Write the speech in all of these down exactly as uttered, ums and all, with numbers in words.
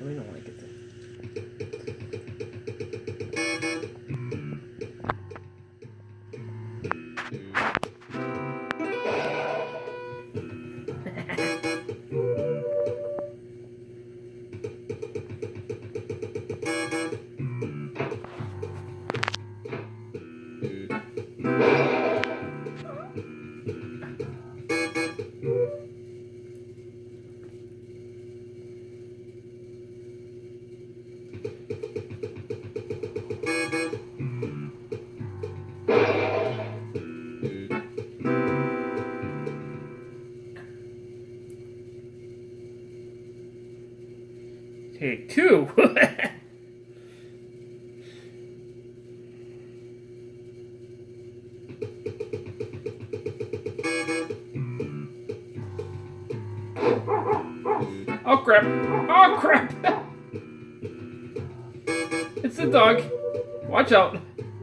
Let me know when I get there. Take two. Oh crap! Oh crap! It's the dog. Watch out!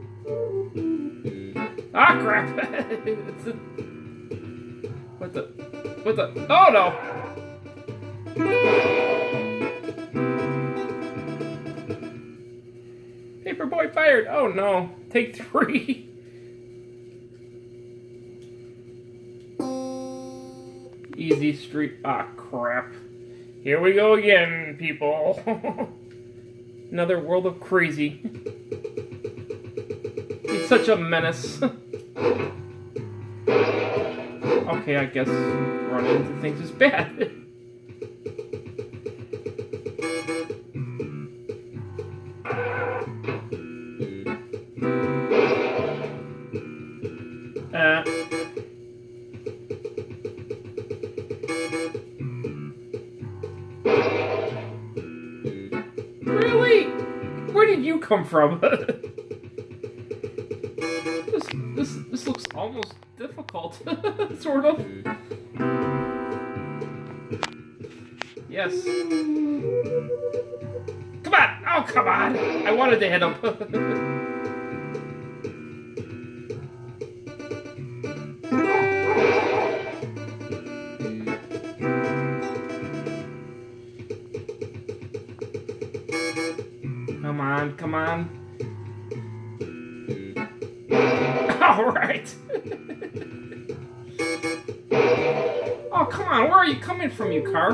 Ah crap! It's the what the what the oh no! Paperboy fired! Oh no! Take three! Easy street. Ah, crap. Here we go again, people. Another world of crazy. He's such a menace. Okay, I guess running into things is bad. Uh, really? Where did you come from? this this this looks almost difficult, sort of. Yes. Come on! Oh, come on! I wanted to hit him. Come on, come on. All right. Oh, come on. Where are you coming from, you car?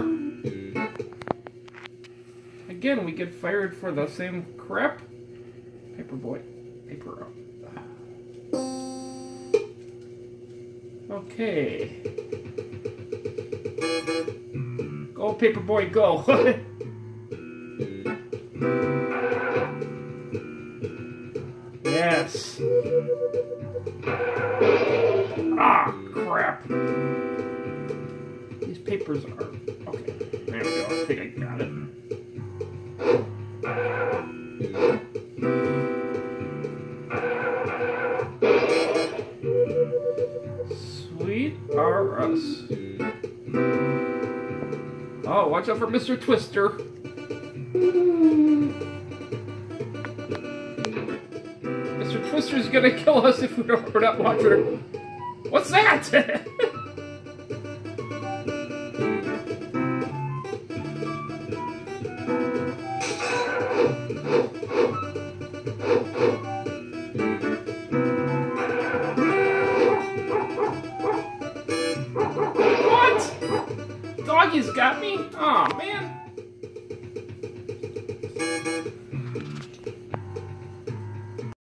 Again, we get fired for the same crap. Paperboy. Paper up. Okay. Go, Paperboy, go. Yes. Ah, crap. These papers are... Okay, there we go. I think I got it. Sweet R Us. Oh, watch out for Mister Twister. Mister Twister's gonna kill us if we don't, we're not watching her. What's that?